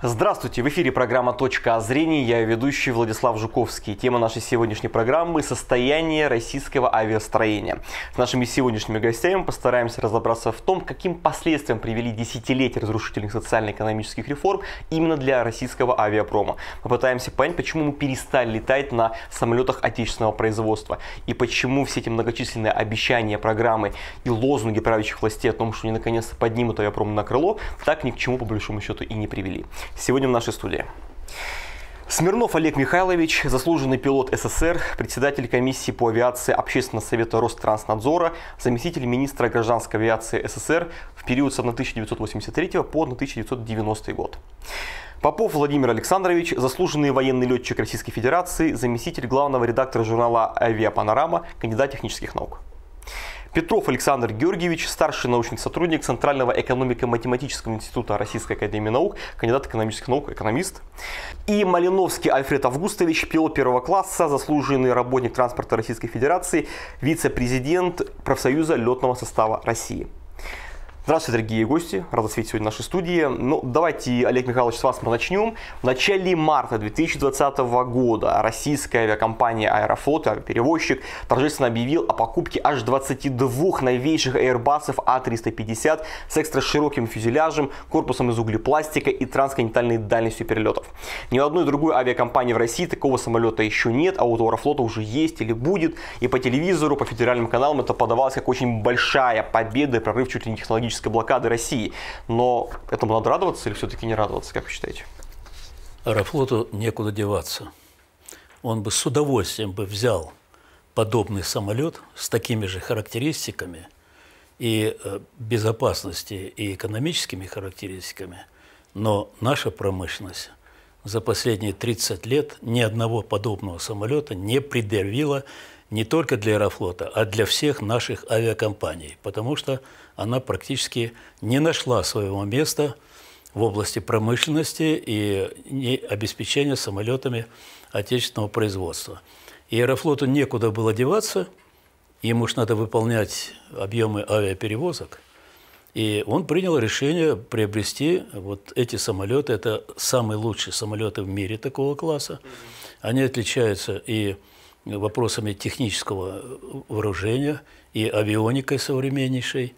Здравствуйте! В эфире программа «Точка зрения». Я ведущий Владислав Жуковский. Тема нашей сегодняшней программы – состояние российского авиастроения. С нашими сегодняшними гостями постараемся разобраться в том, каким последствиям привели десятилетия разрушительных социально-экономических реформ именно для российского авиапрома. Попытаемся понять, почему мы перестали летать на самолетах отечественного производства и почему все эти многочисленные обещания, программы и лозунги правящих властей о том, что они наконец-то поднимут авиапром на крыло, так ни к чему по большому счету и не привели. Сегодня в нашей студии Смирнов Олег Михайлович, заслуженный пилот СССР, председатель комиссии по авиации Общественного совета Ространснадзора, заместитель министра гражданской авиации СССР в период с 1983 по 1990 год. Попов Владимир Александрович, заслуженный военный летчик Российской Федерации, заместитель главного редактора журнала «Авиапанорама», кандидат технических наук. Петров Александр Георгиевич, старший научный сотрудник Центрального экономико-математического института Российской академии наук, кандидат экономических наук, экономист. И Малиновский Альфред Августович, пилот первого класса, заслуженный работник транспорта Российской Федерации, вице-президент профсоюза летного состава России. Здравствуйте, дорогие гости, рад вас видеть сегодня в нашей студии. Давайте, Олег Михайлович, с вас мы начнем. В начале марта 2020 года российская авиакомпания «Аэрофлот», авиаперевозчик, торжественно объявил о покупке аж 22 новейших Airbus A350 с экстрашироким фюзеляжем, корпусом из углепластика и трансконтинентальной дальностью перелетов. Ни у одной другой авиакомпании в России такого самолета еще нет, а у «Аэрофлота» уже есть или будет. И по телевизору, по федеральным каналам это подавалось как очень большая победа и прорыв чуть ли не технологической блокады России. Но этому надо радоваться или все-таки не радоваться, как вы считаете? Аэрофлоту некуда деваться. Он бы с удовольствием взял подобный самолет с такими же характеристиками и безопасности, и экономическими характеристиками. Но наша промышленность за последние 30 лет ни одного подобного самолета не предъявила не только для Аэрофлота, а для всех наших авиакомпаний, потому что она практически не нашла своего места в области промышленности и обеспечения самолетами отечественного производства. И Аэрофлоту некуда было деваться, ему уж надо выполнять объемы авиаперевозок, и он принял решение приобрести вот эти самолеты. Это самые лучшие самолеты в мире такого класса. Они отличаются и вопросами технического вооружения, и авионикой современнейшей,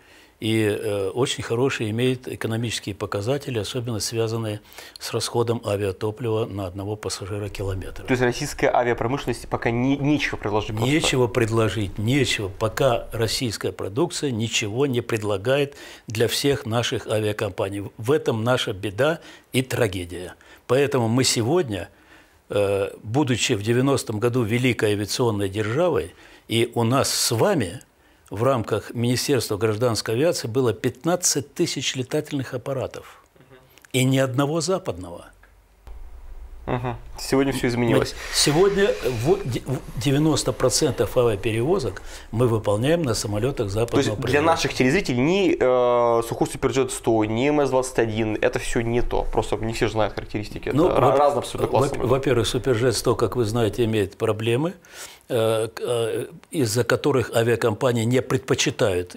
и очень хорошие имеют экономические показатели, особенно связанные с расходом авиатоплива на одного пассажира километра. То есть российская авиапромышленность пока нечего предложить? Нечего предложить, нечего. Пока российская продукция ничего не предлагает для всех наших авиакомпаний. В этом наша беда и трагедия. Поэтому мы сегодня, будучи в 90-м году великой авиационной державой, и у нас с вами в рамках Министерства гражданской авиации было 15 тысяч летательных аппаратов. И ни одного западного. Сегодня все изменилось. Сегодня 90% авиаперевозок мы выполняем на самолетах западного производства. То есть для наших телезрителей ни Сухой Суперджет 100, ни МС-21, это все не то. Просто не все же знают характеристики. Это разные абсолютно классы. Во-первых, Суперджет 100, как вы знаете, имеет проблемы, из-за которых авиакомпании не предпочитают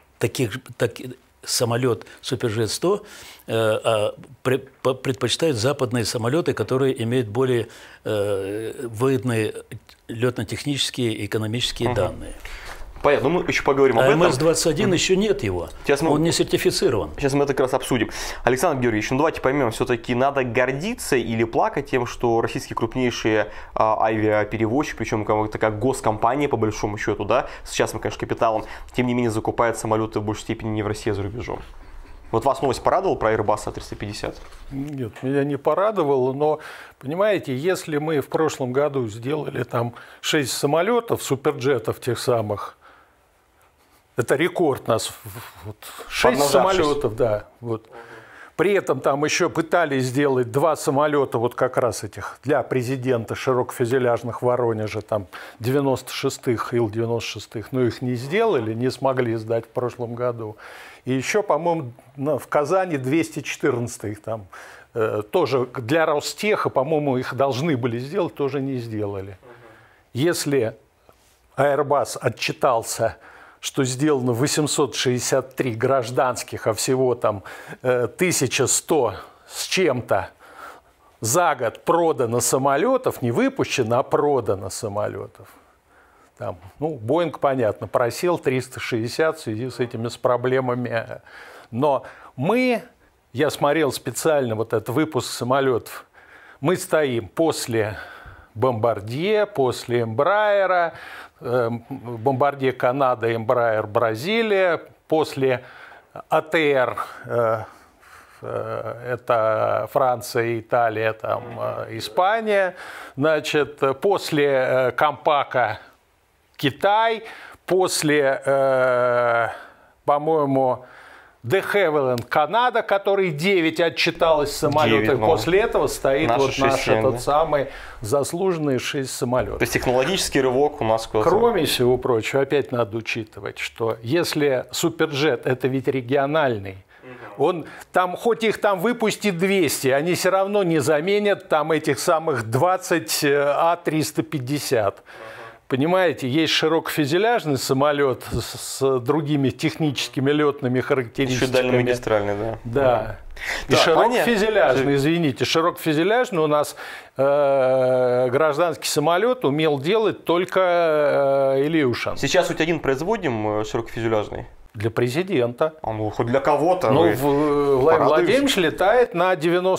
самолет Суперджет 100, предпочитают западные самолеты, которые имеют более выгодные летно-технические и экономические данные. Понятно, мы еще поговорим об этом. А МС-21 еще нет его, он не сертифицирован. Сейчас мы это как раз обсудим. Александр Георгиевич, давайте поймем, все-таки надо гордиться или плакать тем, что российские крупнейшие авиаперевозчики, причем такая госкомпания по большому счету, да, с частным, конечно, капиталом, тем не менее закупает самолеты в большей степени не в России, а за рубежом. Вот вас новость порадовала про Airbus A350? Нет, меня не порадовало, но, понимаете, если мы в прошлом году сделали там 6 самолетов, суперджетов тех самых, это рекорд нас, 6 самолетов, да, вот. При этом там еще пытались сделать 2 самолета, вот как раз этих, для президента широкофюзеляжных в Воронеже, там 96-х, Ил-96-х, но их не сделали, не смогли сдать в прошлом году. И еще, по-моему, в Казани 214-х там тоже для Ростеха, по-моему, их должны были сделать, тоже не сделали. Если Airbus отчитался, что сделано 863 гражданских, а всего там 1100 с чем-то за год продано самолетов, не выпущено, а продано самолетов. Там, ну, Боинг, понятно, просел 360 в связи с этими проблемами. Но я смотрел специально вот этот выпуск самолетов, мы стоим после Бомбардье, после Эмбраера, Бомбардье Канада, Эмбраер Бразилия, после АТР, это Франция, Италия, там, Испания, значит, после Компака Китай, после, по-моему, Де Хевиленд Канада, который 9 отчиталось самолетов, после этого стоит вот наш этот самый заслуженный 6 самолетов. То есть технологический рывок у нас куда-то. Кроме всего прочего, опять надо учитывать, что если Суперджет это ведь региональный, он там, хоть их там выпустит 200, они все равно не заменят там этих самых 20 А350. Понимаете, есть широкофюзеляжный самолет с другими техническими летными характеристиками. Еще дальномагистральный, да. Да. И широкофюзеляжный, извините, широкофюзеляжный у нас гражданский самолет умел делать только Илюшин. Сейчас хоть один производим широкофюзеляжный? Для президента. Ну, хоть для кого-то. Ну, Владимир Владимирович летает на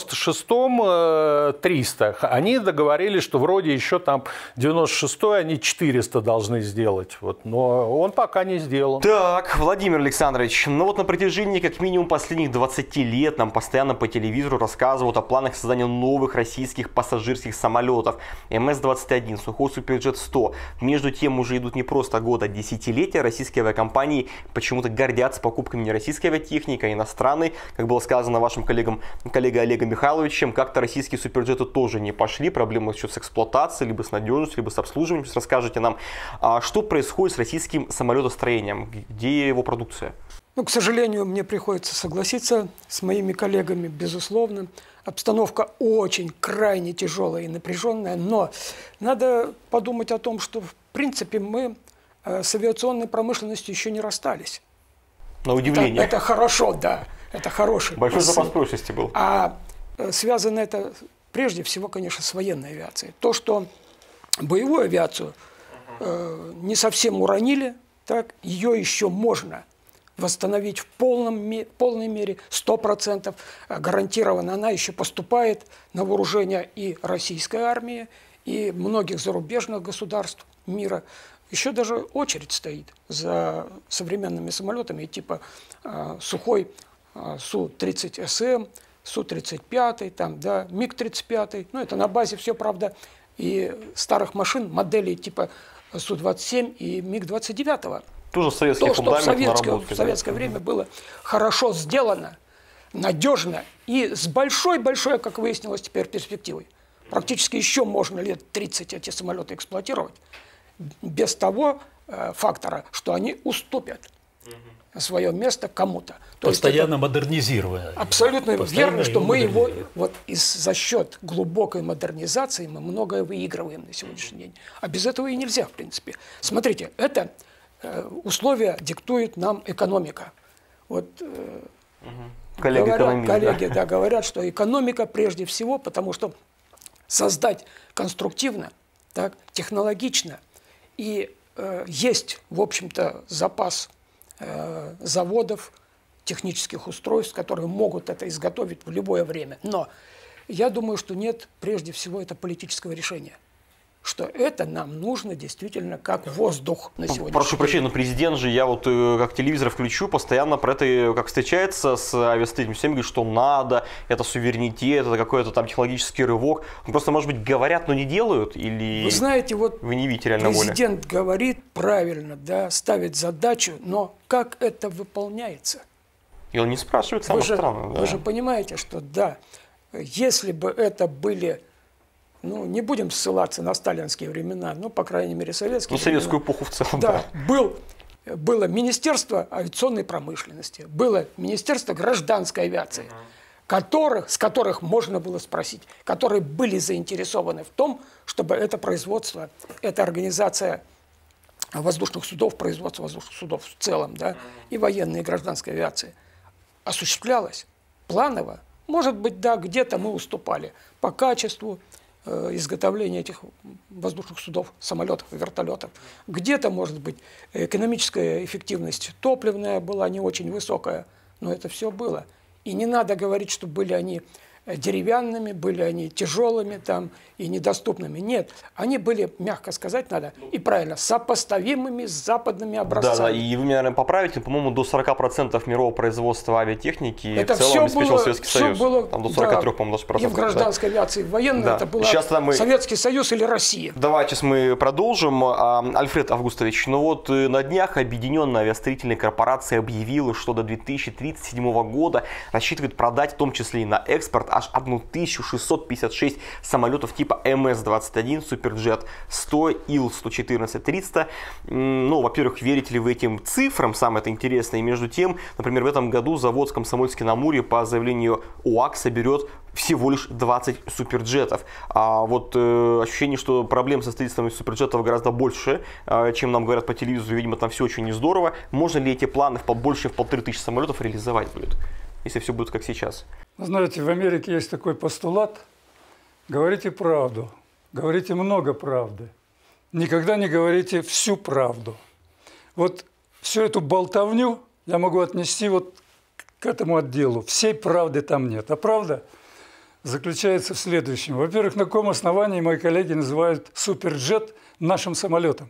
96-м 300. Они договорились, что вроде еще там 96-й они 400 должны сделать. Вот. Но он пока не сделал. Так, Владимир Александрович, ну вот на протяжении как минимум последних 20 лет нам постоянно по телевизору рассказывают о планах создания новых российских пассажирских самолетов. МС-21, Сухой Суперджет 100. Между тем уже идут не просто годы, а десятилетия. Российские авиакомпании почему-то гордятся покупками не российской авиатехники, а иностранной. Как было сказано вашим коллегой Олегом Михайловичем, как-то российские суперджеты тоже не пошли. Проблемы еще с эксплуатацией, либо с надежностью, либо с обслуживанием. Сейчас расскажите нам, что происходит с российским самолетостроением, где его продукция? Ну, к сожалению, мне приходится согласиться с моими коллегами, безусловно. Обстановка очень крайне тяжелая и напряженная, но надо подумать о том, что в принципе мы с авиационной промышленностью еще не расстались. На удивление. Это хорошо, да. Это хороший. Большой запас прочности был. А связано это прежде всего, конечно, с военной авиацией. То, что боевую авиацию не совсем уронили, так, ее еще можно восстановить в полной мере, 100%. Гарантированно она еще поступает на вооружение и российской армии, и многих зарубежных государств мира. Еще даже очередь стоит за современными самолетами типа Сухой Су-30СМ, Су-35, там, да, МиГ-35. Ну, это на базе все, правда, и старых машин, моделей типа Су-27 и МиГ-29. Тоже советский фундамент наработки. В советское время было хорошо сделано, надежно и с большой-большой, как выяснилось теперь, перспективой. Практически еще можно лет 30 эти самолеты эксплуатировать. Без того фактора, что они уступят свое место кому-то. Постоянно модернизируя. Абсолютно верно, что мы его вот за счет глубокой модернизации мы многое выигрываем на сегодняшний день. А без этого и нельзя, в принципе. Смотрите, это условия диктует нам экономика. Вот коллеги да, говорят, что экономика прежде всего, потому что создать конструктивно, так, технологично, и есть, в общем-то, запас заводов, технических устройств, которые могут это изготовить в любое время. Но я думаю, что нет, прежде всего, это политического решения. Что это нам нужно действительно как воздух на сегодня. Прошу прощения, но президент же, я вот как телевизор включу, постоянно про это, как встречается с авиастроителями, всем говорит, что надо, это суверенитет, это какой-то там технологический рывок. Просто, может быть, говорят, но не делают? Или вы знаете, вот вы не видите реально воли? Президент говорит правильно, да, ставит задачу, но как это выполняется? И он не спрашивает, самое странное. Вы же понимаете, что да, если бы это были... Ну, не будем ссылаться на сталинские времена, но, по крайней мере, советские времена. Советскую эпоху в целом, да. Было Министерство авиационной промышленности, было Министерство гражданской авиации, с которых можно было спросить, которые были заинтересованы в том, чтобы это производство, эта организация воздушных судов, производство воздушных судов в целом, да, и военной, и гражданской авиации осуществлялась планово, Может быть, да, где-то мы уступали по качеству изготовления этих воздушных судов, самолетов и вертолетов. Где-то, может быть, экономическая эффективность топливная была не очень высокая, но это все было. И не надо говорить, что были они деревянными, были они тяжелыми там и недоступными. Нет, они были, мягко сказать надо, и правильно, сопоставимыми с западными образцами. Да, и вы меня, наверное, поправите, по-моему, до 40% мирового производства авиатехники это в целом обеспечил было, Советский Союз. Было, там до 43, да, по-моему, даже процентов. И в гражданской авиации, и в военной, да. это было Советский Союз или Россия. Давайте сейчас мы продолжим. Альфред Августович, ну вот на днях Объединенная авиастроительная корпорация объявила, что до 2037 года рассчитывает продать, в том числе и на экспорт, аж 1656 самолетов типа МС-21, Суперджет 100, Ил-114-300. Ну, во-первых, верите ли вы этим цифрам? Самое это интересное. И между тем, например, в этом году завод Комсомольский-на-Амуре по заявлению УАК соберет всего лишь 20 суперджетов. А вот ощущение, что проблем со строительством суперджетов гораздо больше, чем нам говорят по телевизору. Видимо, там все очень нездорово. Можно ли эти планы больше, чем в 1500 самолетов реализовать будет, если все будет как сейчас? Знаете, в Америке есть такой постулат: говорите правду, говорите много правды, никогда не говорите всю правду. Вот всю эту болтовню я могу отнести вот к этому отделу. Всей правды там нет. А правда заключается в следующем. Во-первых, на каком основании мои коллеги называют суперджет нашим самолетом?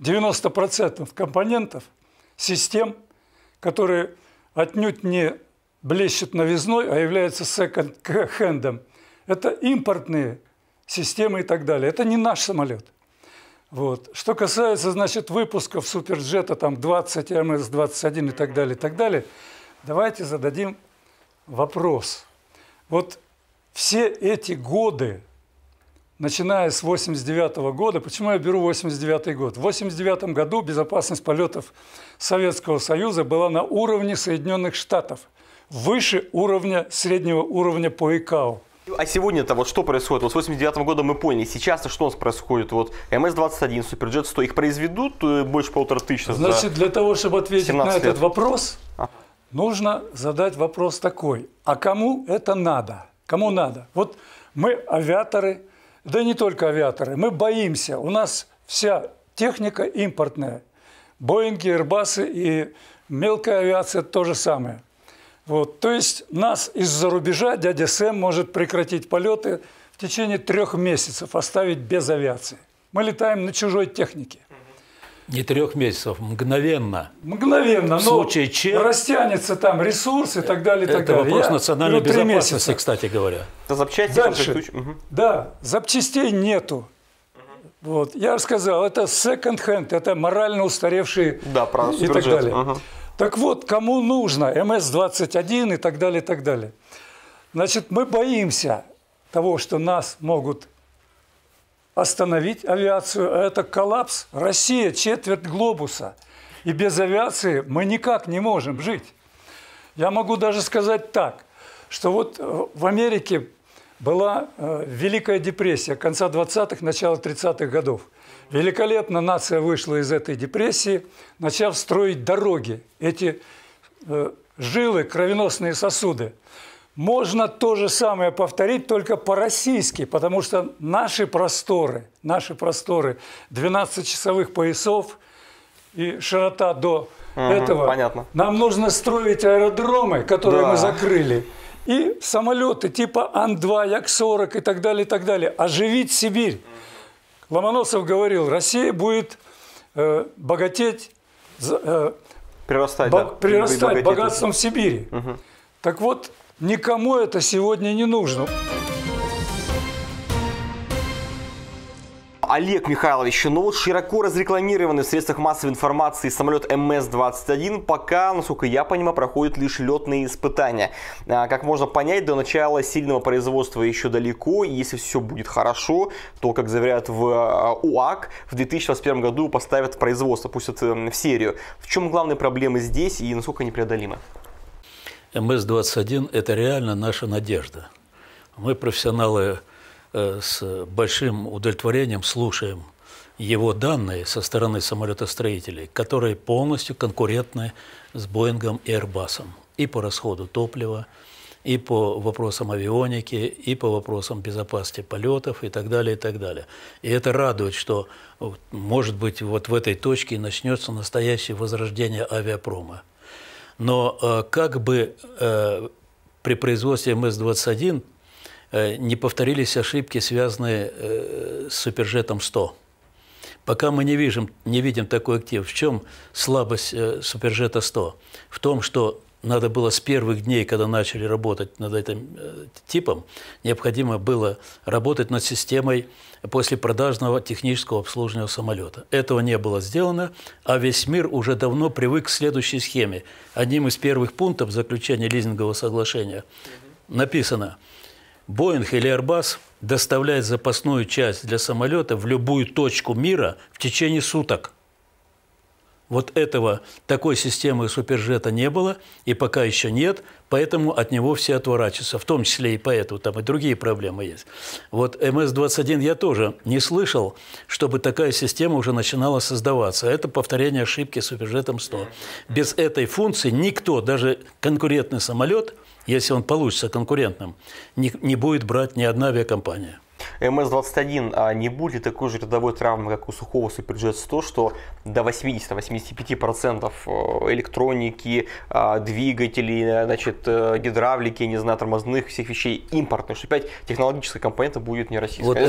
90% компонентов, систем, которые отнюдь не блещут новизной, а являются секонд-хендом. Это импортные системы и так далее. Это не наш самолет. Вот. Что касается, значит, выпусков суперджета, там 20, МС-21 и так далее, давайте зададим вопрос. Вот все эти годы, начиная с 1989 года, почему я беру 1989 год? В 1989 году безопасность полетов Советского Союза была на уровне Соединенных Штатов, выше уровня, среднего уровня по ИКАО. А сегодня-то вот что происходит? Вот с 1989 года мы поняли, сейчас-то что у нас происходит? Вот МС-21, Суперджет 100, их произведут больше 1500? Значит, для того, чтобы ответить на этот вопрос, нужно задать вопрос такой: а кому это надо? Кому надо? Вот мы авиаторы, да и не только авиаторы, мы боимся, у нас вся техника импортная. Боинги, Airbus и мелкая авиация то же самое. Вот, то есть нас из-за рубежа дядя Сэм может прекратить полеты в течение 3 месяцев, оставить без авиации. Мы летаем на чужой технике. Не 3 месяцев, мгновенно. Мгновенно, в случае чего растянется там ресурс и так далее. Это вопрос национальной безопасности, кстати говоря. Это запчасти? Дальше. Да, запчастей нету. Вот. Я сказал, это секонд-хенд, это морально устаревшие и так далее. Так вот, кому нужно МС-21 и так далее, и так далее. Значит, мы боимся того, что нас могут остановить авиацию, а это коллапс. Россия – четверть глобуса. И без авиации мы никак не можем жить. Я могу даже сказать так, что вот в Америке была Великая депрессия конца 20-х, начала 30-х годов. Великолепно нация вышла из этой депрессии, начав строить дороги, эти жилы, кровеносные сосуды. Можно то же самое повторить, только по-российски, потому что наши просторы, 12 часовых поясов и широта до этого, понятно. Нам нужно строить аэродромы, которые мы закрыли, и самолеты типа Ан-2, Як-40 и так далее, оживить Сибирь. Ломоносов говорил, Россия будет богатеть, прирастать богатством в Сибири. Так вот, никому это сегодня не нужно. Олег Михайлович, ну вот широко разрекламированный в средствах массовой информации самолет МС-21 пока, насколько я понимаю, проходит лишь летные испытания. Как можно понять, до начала сильного производства еще далеко, и если все будет хорошо, то, как заверяют в УАК, в 2021 году поставят производство, пустят в серию. В чем главные проблемы здесь и насколько они преодолимы? МС-21 – это реально наша надежда. Мы, профессионалы, с большим удовлетворением слушаем его данные со стороны самолетостроителей, которые полностью конкурентны с Боингом и Airbus'ом и по расходу топлива, и по вопросам авионики, и по вопросам безопасности полетов и так далее, и так далее. И это радует, что, может быть, вот в этой точке начнется настоящее возрождение авиапрома. Но как бы при производстве МС-21 не повторились ошибки, связанные с Суперджетом-100. Пока мы не видим такой актив. В чем слабость Суперджета-100? В том, что надо было с первых дней, когда начали работать над этим типом, необходимо было работать над системой послепродажного технического обслуживания самолета. Этого не было сделано, а весь мир уже давно привык к следующей схеме. Одним из первых пунктов заключения лизингового соглашения написано: Боинг или Airbus доставляет запасную часть для самолета в любую точку мира в течение суток. Вот такой системы Суперджета не было и пока еще нет, поэтому от него все отворачиваются, в том числе и поэтому, там и другие проблемы есть. Вот МС-21 я тоже не слышал, чтобы такая система уже начинала создаваться. Это повторение ошибки с Суперджетом-100. Без этой функции никто, даже конкурентный самолет, если он получится конкурентным, не будет брать ни одна авиакомпания. МС-21 не будет такой же рядовой травмы, как у сухого Суперджет-100, что до 80-85% электроники, двигателей, значит, гидравлики, не знаю, тормозных, всех вещей импортных, что опять технологическая компонента будет не российская. Вот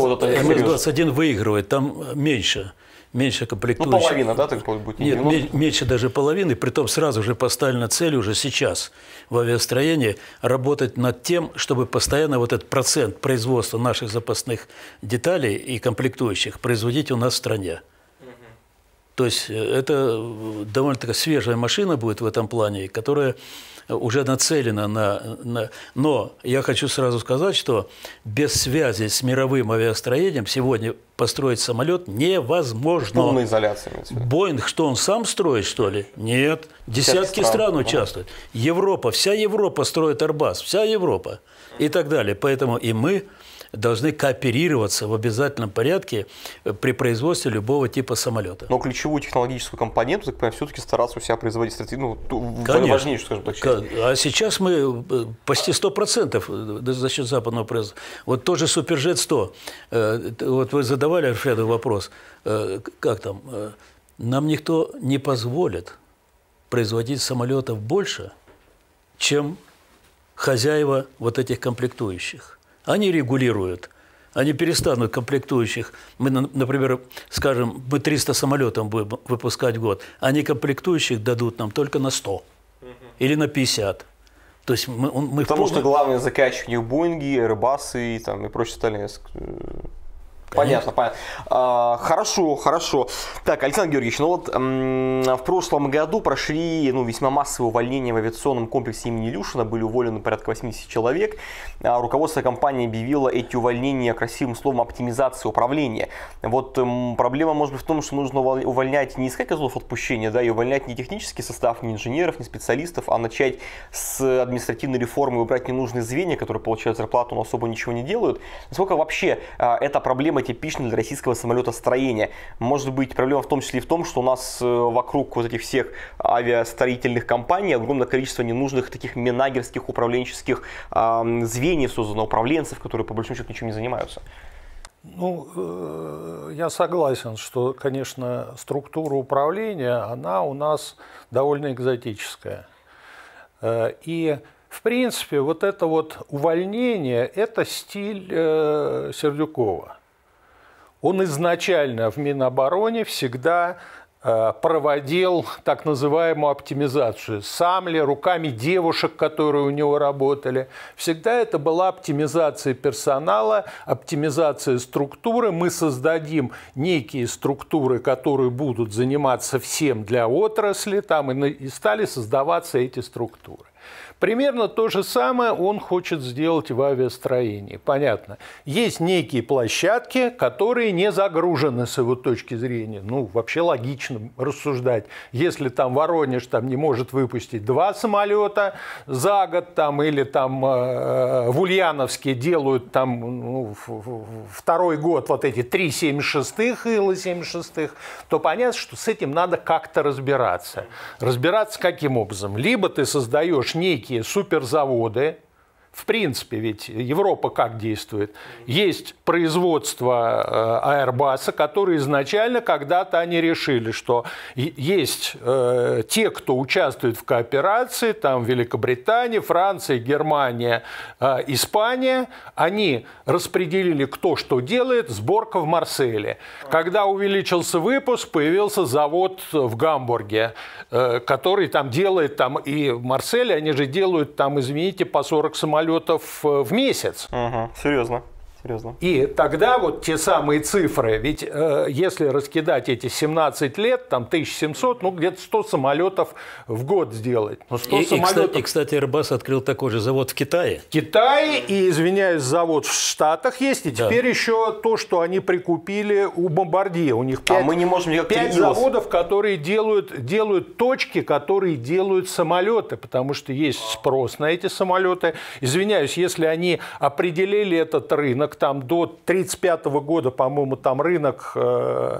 МС-21 выигрывает, там меньше комплектующих. Ну, половина, да, так будет? Нет, меньше даже половины, притом сразу же поставлена цель уже сейчас в авиастроении работать над тем, чтобы постоянно вот этот процент производства наших запасных деталей и комплектующих производить у нас в стране. То есть это довольно-таки свежая машина будет в этом плане, которая уже нацелена на... Но я хочу сразу сказать, что без связи с мировым авиастроением сегодня построить самолет невозможно. Полная изоляция. Боинг, что он сам строит, что ли? Нет. Десятки стран участвуют. Европа, вся Европа строит Airbus, вся Европа и так далее. Поэтому и мы должны кооперироваться в обязательном порядке при производстве любого типа самолета. Но ключевую технологическую компоненту, так понимаю, все-таки стараться у себя производить, ну, важнейшую, скажем так, часть. А сейчас мы почти 100% за счет западного производства. Вот тот же Суперджет-100. Вот вы задавали Альфреду вопрос, как там, нам никто не позволит производить самолетов больше, чем хозяева вот этих комплектующих. Они регулируют, они перестанут комплектующих. Мы, например, скажем, мы 300 самолетов будем выпускать в год, они комплектующих дадут нам только на 100 или на 50. То есть Потому что главный заказчик у них Боинги, Airbus и прочие остальные. Понятно, понятно. Хорошо. Так, Александр Георгиевич, ну вот в прошлом году прошли весьма массовые увольнения в авиационном комплексе имени Илюшина, были уволены порядка 80 человек. Руководство компании объявило эти увольнения красивым словом оптимизация управления. Вот проблема может быть в том, что нужно увольнять не искать козлов отпущения, да, и увольнять не технический состав, не инженеров, не специалистов, а начать с административной реформы, убрать ненужные звенья, которые получают зарплату, но особо ничего не делают. Насколько вообще эта проблема типично для российского самолетостроения? Может быть, проблема в том числе и в том, что у нас вокруг вот этих всех авиастроительных компаний огромное количество ненужных таких менеджерских, управленческих звеньев создано, управленцев, которые по большому счету ничем не занимаются. Ну, я согласен, что, конечно, структура управления, она у нас довольно экзотическая. И в принципе, вот это вот увольнение – это стиль Сердюкова. Он изначально в Минобороне всегда проводил так называемую оптимизацию. Сам ли, руками девушек, которые у него работали. Всегда это была оптимизация персонала, оптимизация структуры. Мы создадим некие структуры, которые будут заниматься всем для отрасли, и стали создаваться эти структуры. Примерно то же самое он хочет сделать в авиастроении. Понятно. Есть некие площадки, которые не загружены с его точки зрения. Ну, вообще логично рассуждать. Если там Воронеж не может выпустить 2 самолета за год, или в Ульяновске делают второй год вот эти 3 76-х, Ил-76, то понятно, что с этим надо как-то разбираться. Разбираться каким образом? Либо ты создаешь некие суперзаводы, В принципе, ведь Европа как действует? Есть производство Airbus, которые изначально когда-то они решили, что есть те, кто участвует в кооперации, там Великобритания, Франция, Германия, Испания, они распределили, кто что делает, сборка в Марселе. Когда увеличился выпуск, появился завод в Гамбурге, который там делает, там и в Марселе они же делают, там, извините, по 40 самолетов в месяц. Угу, серьезно. Серьезно. И тогда вот те самые цифры, ведь если раскидать эти 17 лет, там 1700, ну где-то 100 самолетов в год сделать. Но 100 самолетов... И, кстати, Airbus открыл такой же завод в Китае. В Китае, и, извиняюсь, завод в Штатах есть, и теперь еще то, что они прикупили у Bombardier. У них 5, мы не можем 5 заводов, которые делают точки, которые делают самолеты, потому что есть спрос на эти самолеты. Извиняюсь, если они определили этот рынок, там до 1935 года, по-моему, там рынок по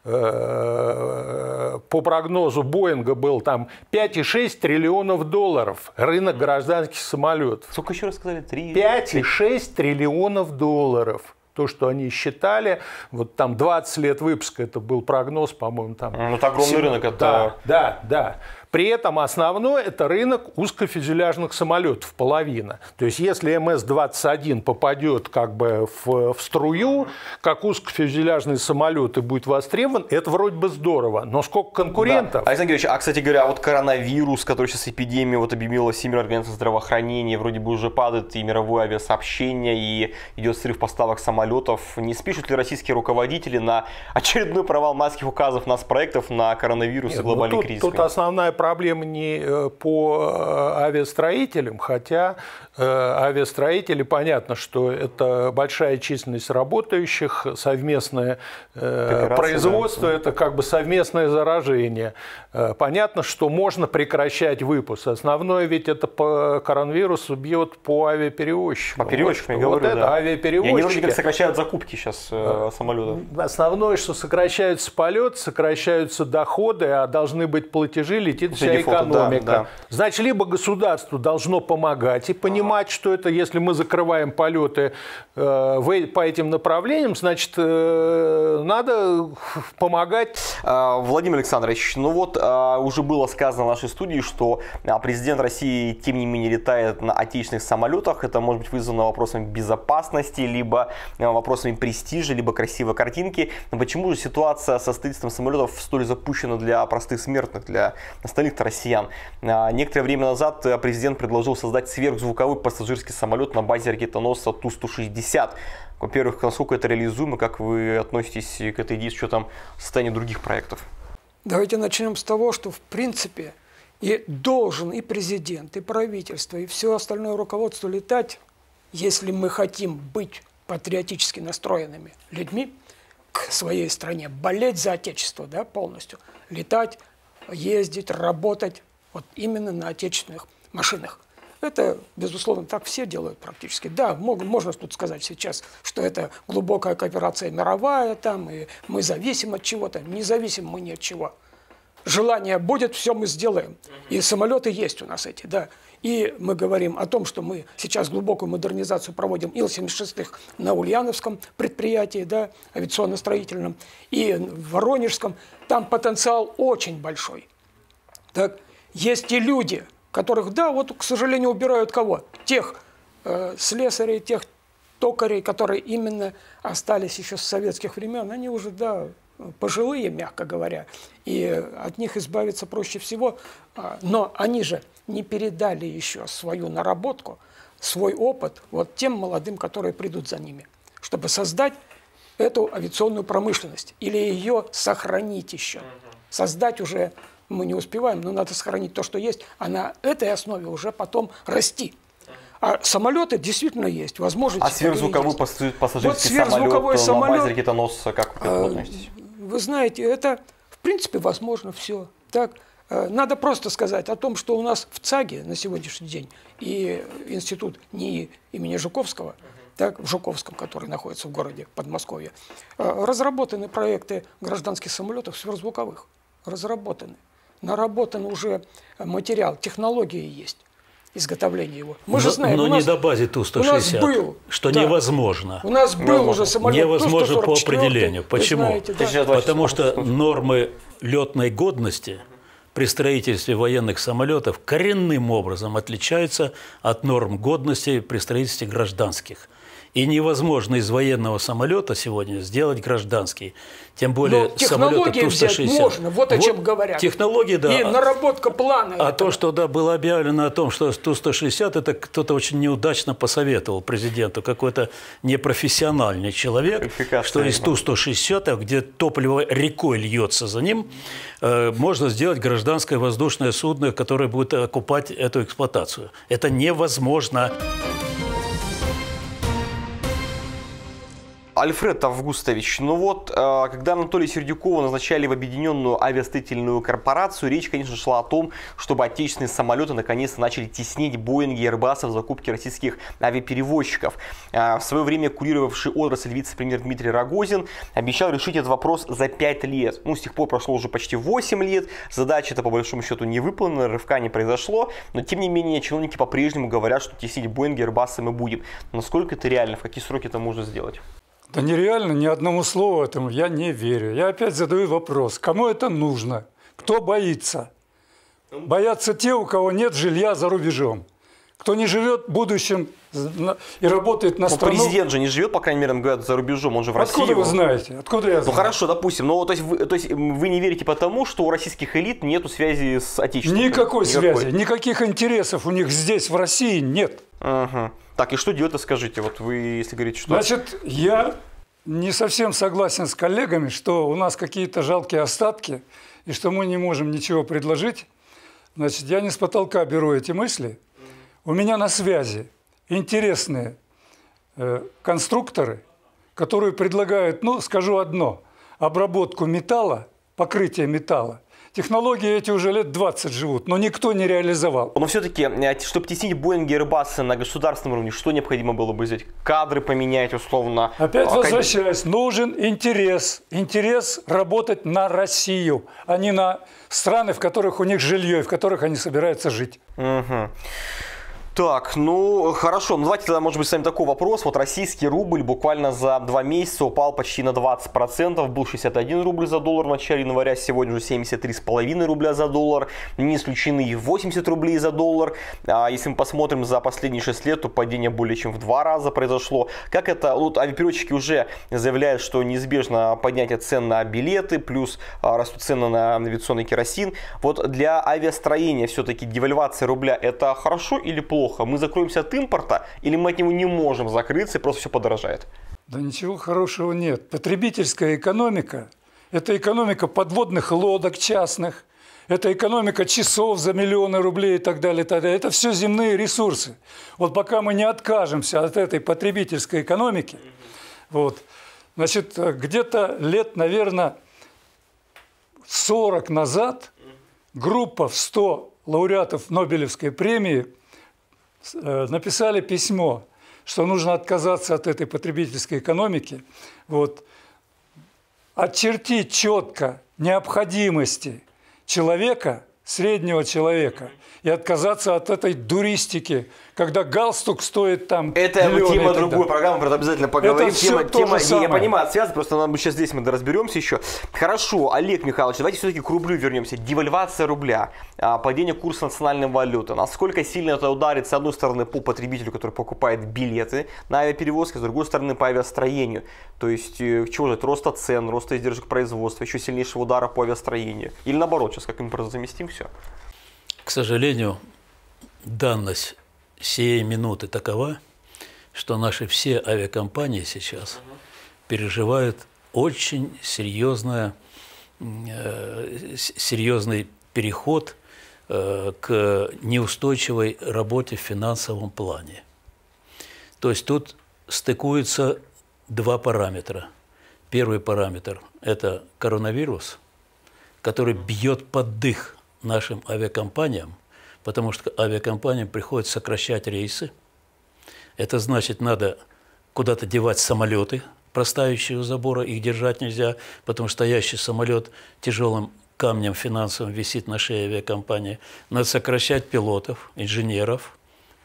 прогнозу Боинга был там 5,6 триллионов долларов. Рынок гражданских самолетов. Сколько еще раз сказали? 5,6 триллионов долларов. То, что они считали, вот там 20 лет выпуска, это был прогноз, по-моему, там... Ну, это огромный рынок. Это... Да. При этом основной это рынок узкофюзеляжных самолетов, половина. То есть если МС-21 попадет как бы в струю, как узкофюзеляжный самолет и будет востребован, это вроде бы здорово. Но сколько конкурентов? Да. Александр Георгиевич, кстати говоря, вот коронавирус, который сейчас эпидемия вот объявила Всемирная организация здравоохранения, вроде бы уже падает и мировое авиасообщение, и идет срыв поставок самолетов. Не спишут ли российские руководители на очередной провал майских указов нас проектов на коронавирус и глобальный кризис? Тут основная проблема не по авиастроителям, хотя авиастроители, понятно, что это большая численность работающих, совместное производство, это как бы совместное заражение. Понятно, что можно прекращать выпуск. Основное ведь это по коронавирусу бьет по авиаперевозчикам. По перевозчикам, я говорю, это авиаперевозчики. И они вроде как сокращают закупки сейчас самолетов. Основное, что сокращаются полеты, сокращаются доходы, а должны быть платежи, летит вся экономика. Да. Значит, либо государство должно помогать и понимать, что это, если мы закрываем полеты по этим направлениям, значит, надо помогать. Владимир Александрович, ну вот уже было сказано в нашей студии, что президент России, тем не менее, летает на отечественных самолетах. Это может быть вызвано вопросами безопасности, либо вопросами престижа, либо красивой картинки. Но почему же ситуация со строительством самолетов столь запущена для простых смертных, для остальных россиян? Некоторое время назад президент предложил создать сверхзвуковой пассажирский самолет на базе ракетоносца Ту-160. Во-первых, насколько это реализуемо, как вы относитесь к этой идее с учетом состояния других проектов? Давайте начнем с того, что в принципе и должен и президент, и правительство, и все остальное руководство летать, если мы хотим быть патриотически настроенными людьми к своей стране, болеть за отечество, да, полностью, летать, ездить, работать вот именно на отечественных машинах. Это, безусловно, так все делают практически. Да, можно тут сказать сейчас, что это глубокая кооперация мировая, там, и мы зависим от чего-то. Не зависим мы ни от чего. Желание будет, все мы сделаем. И самолеты есть у нас эти, да. И мы говорим о том, что мы сейчас глубокую модернизацию проводим Ил-76 на Ульяновском предприятии, да, авиационно-строительном, и в Воронежском. Там потенциал очень большой. Так, есть и люди, которых, да, вот, к сожалению, убирают кого? Тех слесарей, тех токарей, которые именно остались еще с советских времен. Они уже, да, пожилые, мягко говоря, и от них избавиться проще всего. Но они же не передали еще свою наработку, свой опыт вот тем молодым, которые придут за ними, чтобы создать эту авиационную промышленность или ее сохранить еще. Создать уже мы не успеваем, но надо сохранить то, что есть, а на этой основе уже потом расти. А самолеты действительно есть, возможности. А сверхзвуковой пассажирский вот самолет на базе ракетоносца, как вы относитесь? Вы знаете, это в принципе возможно все. Так, надо просто сказать о том, что у нас в ЦАГе на сегодняшний день и институт НИИ имени Жуковского, так, в Жуковском, который находится в городе Подмосковье, разработаны проекты гражданских самолетов сверхзвуковых. Разработаны. Наработан уже материал, технологии есть. изготовления его. Мы же знаем, но у нас, не до базы Ту-160, был, что да, невозможно. У нас был уже самолет невозможно по Ту-144, определению. Почему? Знаете, да. Потому что нормы летной годности при строительстве военных самолетов коренным образом отличаются от норм годности при строительстве гражданских. И невозможно из военного самолета сегодня сделать гражданский. Тем более технологии взять можно, вот о чем говорят. Технологии, да. И наработка плана. А то, что было объявлено о том, что Ту-160, это кто-то очень неудачно посоветовал президенту, какой-то непрофессиональный человек, что из Ту-160, где топливо рекой льется за ним, можно сделать гражданское воздушное судно, которое будет окупать эту эксплуатацию. Это невозможно. Альфред Августович, ну вот, когда Анатолия Сердюкова назначали в Объединенную авиастроительную корпорацию, речь, конечно, шла о том, чтобы отечественные самолеты наконец-то начали теснить Боинги и Airbus в закупке российских авиаперевозчиков. В свое время курировавший отрасль вице-премьер Дмитрий Рогозин обещал решить этот вопрос за 5 лет. Ну, с тех пор прошло уже почти 8 лет, задача-то по большому счету не выполнена, рывка не произошло, но тем не менее чиновники по-прежнему говорят, что теснить Боинги и Airbus мы будем. Насколько это реально, в какие сроки это можно сделать? Да нереально, ни одному слову этому я не верю. Я опять задаю вопрос, кому это нужно? Кто боится? Боятся те, у кого нет жилья за рубежом. Кто не живет в будущем и работает на страну. Президент же не живет, по крайней мере, говорят, за рубежом, он же в России. Откуда вы знаете? Откуда я знаю? Ну хорошо, допустим, но то есть вы не верите потому, что у российских элит нету связи с отечественным? Никакой связи, никаких интересов у них здесь, в России, нет. Угу. Так, и что делать-то, скажите, вот вы, если говорите, что... Значит, я не совсем согласен с коллегами, что у нас какие-то жалкие остатки, и что мы не можем ничего предложить. Значит, я не с потолка беру эти мысли. У меня на связи интересные конструкторы, которые предлагают, ну, скажу одно, обработку металла, покрытие металла. Технологии эти уже лет 20 живут, но никто не реализовал. Но все-таки, чтобы теснить Боинги и Airbus на государственном уровне, что необходимо было бы сделать? Кадры поменять, условно? Опять возвращаюсь, нужен интерес. Интерес работать на Россию, а не на страны, в которых у них жилье, и в которых они собираются жить. Угу. Так, ну хорошо, давайте тогда, может быть, с вами такой вопрос. Вот российский рубль буквально за 2 месяца упал почти на 20%, был 61 рубль за доллар в начале января, сегодня уже 73,5 рубля за доллар, не исключены и 80 рублей за доллар. Если мы посмотрим за последние 6 лет, то падение более чем в 2 раза произошло. Как это, вот авиаперевозчики уже заявляют, что неизбежно поднятие цен на билеты, плюс растут цены на авиационный керосин. Вот для авиастроения все-таки девальвация рубля это хорошо или плохо? Мы закроемся от импорта или мы от него не можем закрыться и просто все подорожает? Да ничего хорошего нет. Потребительская экономика – это экономика подводных лодок частных, это экономика часов за миллионы рублей и так далее, и так далее. Это все земные ресурсы. Вот пока мы не откажемся от этой потребительской экономики, вот, значит, где-то лет, наверное, 40 назад группа в 100 лауреатов Нобелевской премии написали письмо, что нужно отказаться от этой потребительской экономики, вот, очертить четко необходимости человека, среднего человека, и отказаться от этой дуристики, когда галстук стоит там это миллионы. Тема другой программы, про это обязательно поговорим. Тема, я понимаю, связана, просто нам сейчас здесь мы разберемся еще. Хорошо, Олег Михайлович, давайте все-таки к рублю вернемся. Девальвация рубля, падение курса национальной валюты. Насколько сильно это ударит, с одной стороны, по потребителю, который покупает билеты на авиаперевозки, с другой стороны, по авиастроению. То есть, чего же это? Роста цен, роста издержек производства, еще сильнейшего удара по авиастроению. Или наоборот, сейчас как импорт заместим все? К сожалению, данность сей минуты такова, что наши все авиакомпании сейчас переживают очень серьезный переход к неустойчивой работе в финансовом плане. То есть тут стыкуются 2 параметра. Первый параметр – это коронавирус, который бьет под дых нашим авиакомпаниям, потому что авиакомпаниям приходится сокращать рейсы. Это значит, надо куда-то девать самолеты, простающие у забора, их держать нельзя, потому что стоящий самолет тяжелым камнем финансовым висит на шее авиакомпании. Надо сокращать пилотов, инженеров,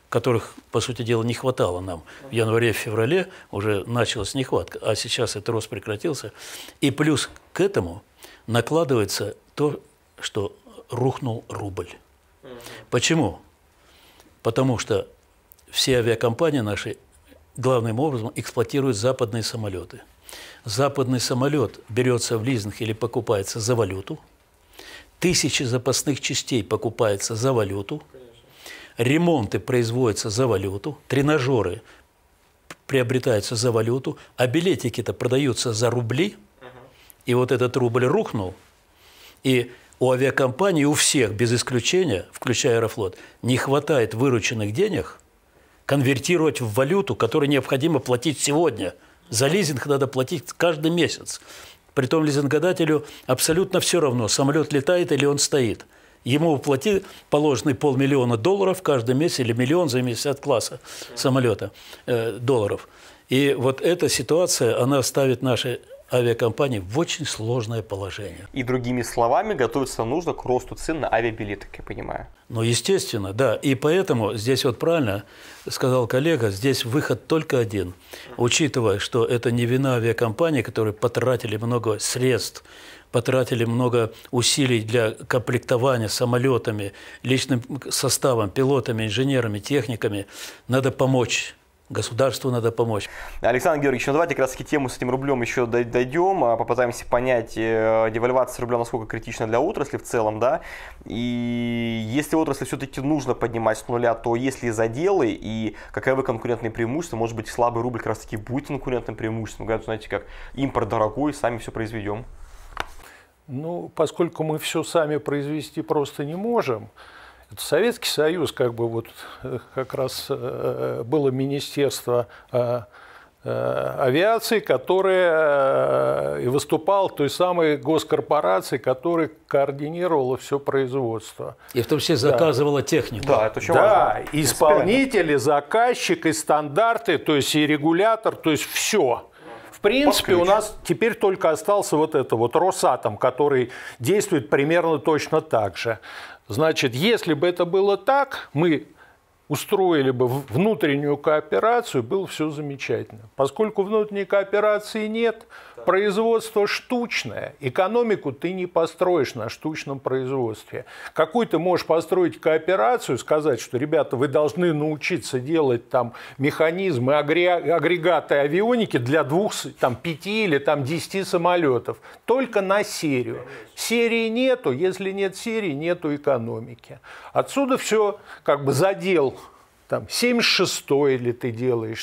которых, по сути дела, не хватало нам. В январе-феврале уже началась нехватка, а сейчас этот рост прекратился. И плюс к этому накладывается то, что рухнул рубль. Почему? Потому что все авиакомпании наши главным образом эксплуатируют западные самолеты. Западный самолет берется в лизинг или покупается за валюту. 1000 запасных частей покупается за валюту. Ремонты производятся за валюту. Тренажеры приобретаются за валюту. А билетики-то продаются за рубли. И вот этот рубль рухнул. И у авиакомпаний, у всех, без исключения, включая Аэрофлот, не хватает вырученных денег конвертировать в валюту, которую необходимо платить сегодня. За лизинг надо платить каждый месяц. Притом лизингодателю абсолютно все равно, самолет летает или он стоит. Ему уплати положенный $500 000 каждый месяц или миллион, в зависимости от класса самолета, долларов. И вот эта ситуация, она ставит наши авиакомпании в очень сложное положение. И другими словами, готовиться нужно к росту цен на авиабилеты, как я понимаю. Ну, естественно, да. И поэтому здесь вот правильно сказал коллега, здесь выход только один. Учитывая, что это не вина авиакомпаний, которые потратили много средств, потратили много усилий для комплектования самолетами, личным составом, пилотами, инженерами, техниками, надо помочь. Государству надо помочь. Александр Георгиевич, ну давайте как раз-таки тему с этим рублем еще дойдем, попытаемся понять, девальвация рубля насколько критична для отрасли в целом, да, и если отрасли все-таки нужно поднимать с нуля, то есть ли заделы и каковы конкурентные преимущества, может быть слабый рубль как раз-таки будет конкурентным преимуществом, говорят, знаете, как импорт дорогой, сами все произведем. Ну, поскольку мы все сами произвести просто не можем, это Советский Союз, как бы вот как раз было Министерство авиации, которое и выступало той самой госкорпорацией, которая координировала все производство. И в том числе заказывала технику. Да, это очень важно. Да, исполнители, заказчик, и стандарты, то есть и регулятор, то есть все. В принципе, у нас теперь только остался вот это вот Росатом, который действует примерно точно так же. Значит, если бы это было так, мы устроили бы внутреннюю кооперацию, было все замечательно. Поскольку внутренней кооперации нет, производство штучное, экономику ты не построишь на штучном производстве. Какой ты можешь построить кооперацию, сказать, что, ребята, вы должны научиться делать там механизмы, агрегаты авионики для 2, 5 или 10 самолетов, только на серию. Серии нету, если нет серии, нету экономики. Отсюда все как бы задел. 76-й или ты делаешь,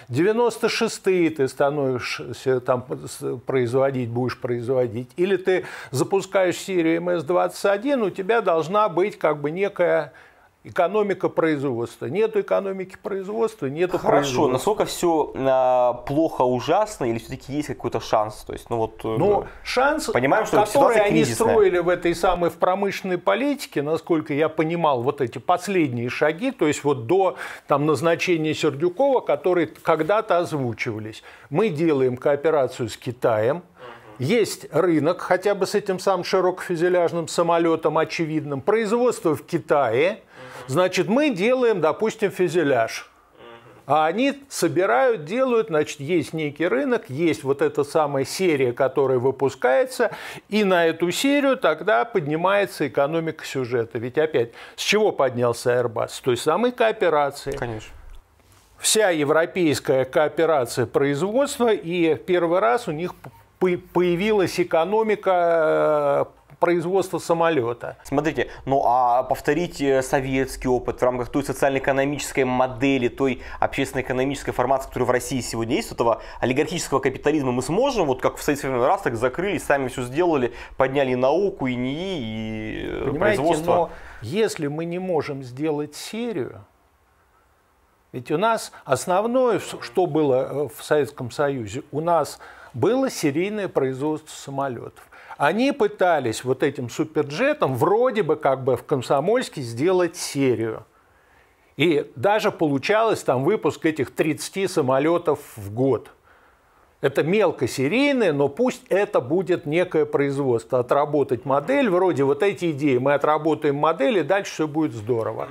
96-й ты становишься будешь производить, или ты запускаешь серию МС-21, у тебя должна быть как бы некая экономика производства. Нету экономики производства, нету производства. Хорошо, насколько все плохо, ужасно, или все-таки есть какой-то шанс? То есть, шанс, понимаем, что который они строили в этой самой в промышленной политике, насколько я понимал, вот эти последние шаги, то есть вот до назначения Сердюкова, которые когда-то озвучивались. Мы делаем кооперацию с Китаем. Есть рынок, хотя бы с этим самым широкофюзеляжным самолетом очевидным, производство в Китае, значит, мы делаем, допустим, фюзеляж. А они собирают, делают, значит, есть некий рынок, есть вот эта самая серия, которая выпускается, и на эту серию тогда поднимается экономика сюжета. Ведь опять, с чего поднялся Airbus? С той самой кооперации. Конечно. Вся европейская кооперация производства, и первый раз у них появилась экономика производства самолета. Смотрите, а повторить советский опыт в рамках той социально-экономической модели, той общественно-экономической формации, которая в России сегодня есть, этого олигархического капитализма, мы сможем, вот как в советском раз, так закрыли, сами все сделали, подняли науку, и НИИ, и производство. Но если мы не можем сделать серию, ведь у нас основное, что было в Советском Союзе, у нас было серийное производство самолетов. Они пытались вот этим суперджетом вроде бы как бы в Комсомольске сделать серию. И даже получалось выпуск этих 30 самолетов в год. Это мелкосерийное, но пусть это будет некое производство. Отработать модель, вроде вот эти идеи, мы отработаем модель, и дальше все будет здорово.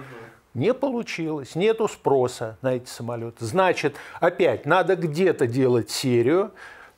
Не получилось, нету спроса на эти самолеты. Значит, опять надо где-то делать серию,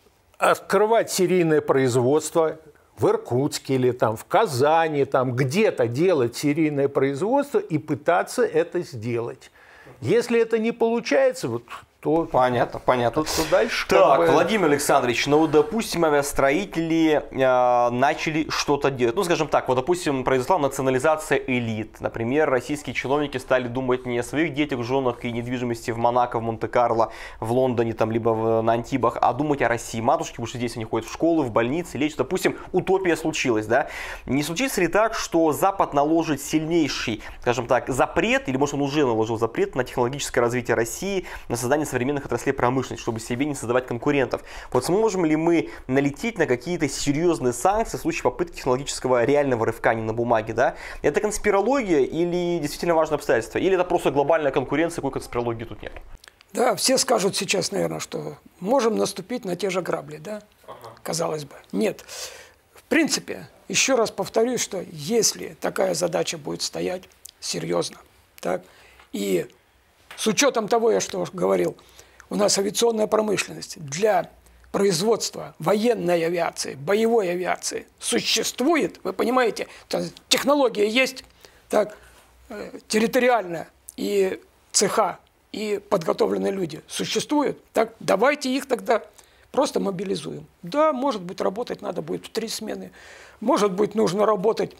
открывать серийное производство в Иркутске или там, в Казани, там, где-то делать серийное производство и пытаться это сделать. Если это не получается, вот, то понятно. то дальше. Так, Владимир Александрович, ну, допустим, авиастроители начали что-то делать. Ну, скажем так, вот, допустим, произошла национализация элит. Например, российские чиновники стали думать не о своих детях, женах и недвижимости в Монако, в Монте-Карло, в Лондоне, там, либо на Антибах, а думать о России матушке, потому что здесь они ходят в школы, в больницы, лечат. Допустим, утопия случилась, да? Не случится ли так, что Запад наложит сильнейший, скажем так, запрет, или, может, он уже наложил запрет на технологическое развитие России, на создание современных отраслей промышленности, чтобы себе не создавать конкурентов? Вот сможем ли мы налететь на какие-то серьезные санкции в случае попытки технологического реального рывка, не на бумаге, да? Это конспирология или действительно важное обстоятельство? Или это просто глобальная конкуренция, какой конспирологии тут нет? Да, все скажут сейчас, наверное, что можем наступить на те же грабли, да? Казалось бы. Нет. В принципе, еще раз повторюсь, что если такая задача будет стоять серьезно, так, и с учетом того, я что говорил, у нас авиационная промышленность для производства военной авиации, боевой авиации существует, вы понимаете, технология есть, так, территориальная, и цеха, и подготовленные люди существуют, так, давайте их тогда просто мобилизуем. Да, может быть, работать надо будет в 3 смены, может быть, нужно работать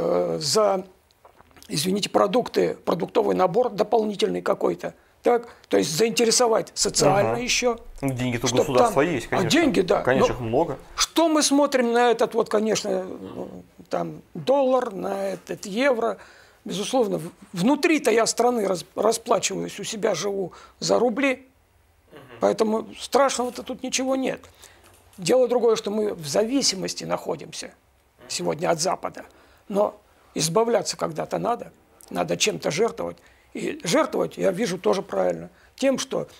за... извините, продуктовый набор дополнительный какой-то. Так, то есть заинтересовать социально еще. Деньги-то у государства есть, конечно. А деньги, да. Конечно, их много. Что мы смотрим на этот, вот, конечно, там, доллар, на этот евро. Безусловно, внутри-то я страны расплачиваюсь, у себя живу за рубли. Поэтому страшного-то тут ничего нет. Дело другое, что мы в зависимости находимся сегодня от Запада. Но избавляться когда-то надо чем-то жертвовать. И жертвовать, я вижу, тоже правильно. Тем, что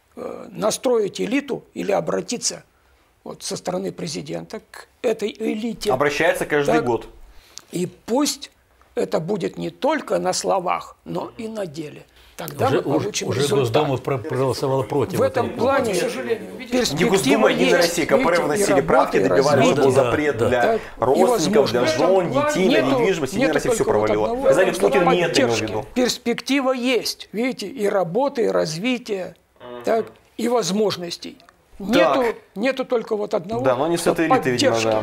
настроить элиту или обратиться вот, со стороны президента к этой элите. Обращается каждый год. И пусть это будет не только на словах, но и на деле. Тогда мы получим результат. Госдума проголосовала против. В этом плане, к сожалению, перспектива Госдума есть. Единая Россия, КПРФ вносили правки, добивались, чтобы был запрет для родственников, для жен, детей, на недвижимость. Единая Россия все провалила. Сказали, Путин не это имел в виду. Перспектива есть, видите, и работы, и развития, так, и возможностей. Нету только вот одного. Да, но не с этой элитой, видимо, да.